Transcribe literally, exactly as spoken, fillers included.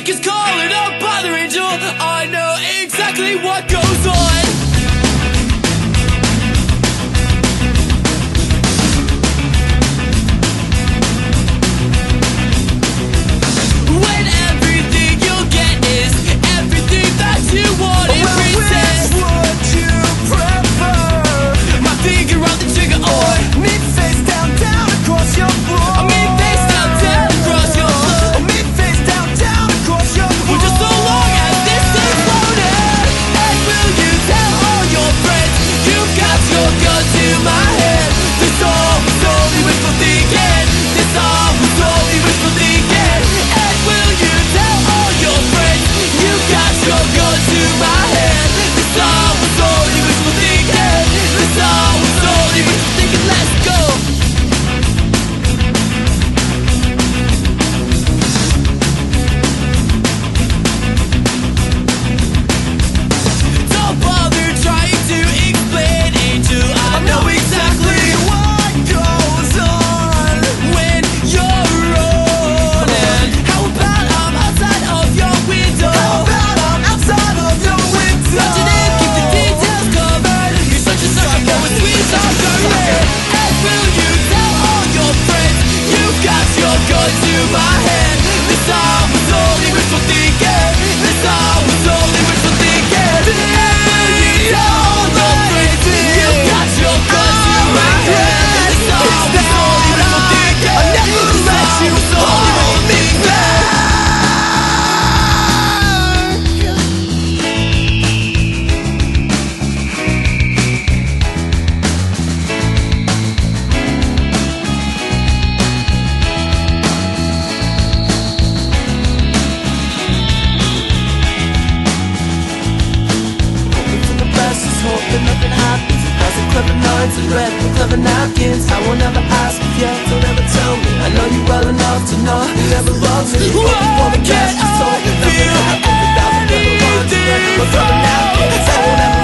is calling up by the angel. I know exactly what goes on. When everything you'll get is everything that you want in return. Which would you prefer? My finger on the trigger or Me face down, down across your floor. me face down, down across your floor. Me face down, down across your floor. Well, just so long as this thing's loaded. And will you tell all your friends you've got your gun to my head? This all was only wishful thinking. This all was only wishful thinking. And will you tell all your friends you've got your gun to my head? This all was only wishful thinking. This all was only wishful thinking. Let's go. Don't bother trying to explain, Angel. I know exactly what goes on when you're rolling. How about I'm outside of your window? How about I'm outside of your window? Watching it, keep the details covered. You're such a sucker for a sweet talk, girl. And will you tell all your friends you've got your gun to my head? This all was only wishful thinking. This all was only wishful thinking. And will you tell all your friends you've got your gun to my head? This all was only wishful thinking. I never let you This all was only hold me wishful back. Hoping for the best, just hoping nothing happens. A thousand clever lines and red with clever napkins. I will never ask if you don't ever tell me. I know you well enough to know you never loved me. Hoping for the best, just hoping nothing happens. A thousand clever lines and red with clever napkins. I will never